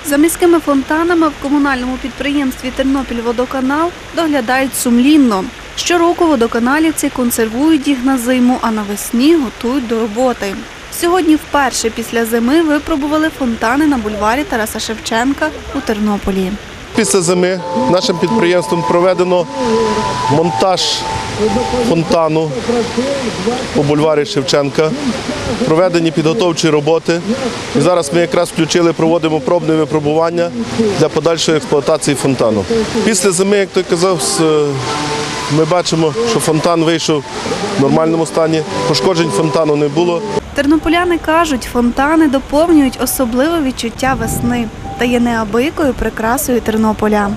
За міськими фонтанами в комунальному підприємстві «Тернопільводоканал» доглядають сумлінно. Щороку водоканалівці консервують їх на зиму, а навесні готують до роботи. Сьогодні вперше після зими випробували фонтани на бульварі Тараса Шевченка у Тернополі. Після зими нашим підприємством проведено монтаж фонтану по бульварі Шевченка, проведені підготовчі роботи. І зараз ми якраз проводимо пробне випробування для подальшої експлуатації фонтану. Після зими, як той казав, ми бачимо, що фонтан вийшов в нормальному стані, пошкоджень фонтану не було. Тернополяни кажуть, фонтани доповнюють особливе відчуття весни та є неабиякою прикрасою Тернополя.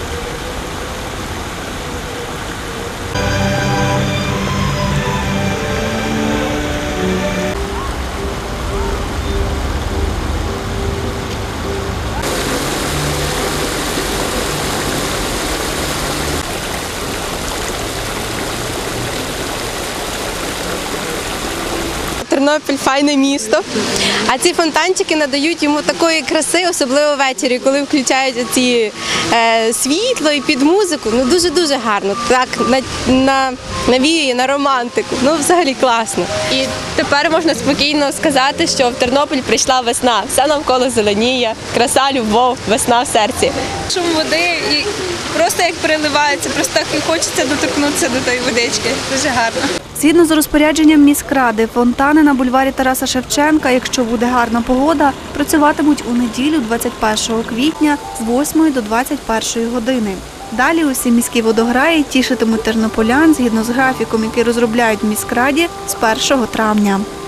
Тернопіль – файне місто, а ці фонтанчики надають йому такої краси, особливо ввечері, коли включають ці світло і під музику. Ну дуже-дуже гарно, так навіює на романтику, ну взагалі класно. І тепер можна спокійно сказати, що в Тернопіль прийшла весна, все навколо зеленіє, краса, любов, весна в серці. Шум води і просто як переливається, просто так і хочеться доторкнутися до тої водички, дуже гарно. Згідно з розпорядженням міськради, фонтани на бульварі Тараса Шевченка, якщо буде гарна погода, працюватимуть у неділю 21 квітня з 8 до 21 години. Далі усі міські водограї тішитимуть тернополян згідно з графіком, який розробляють в міськраді з 1 травня.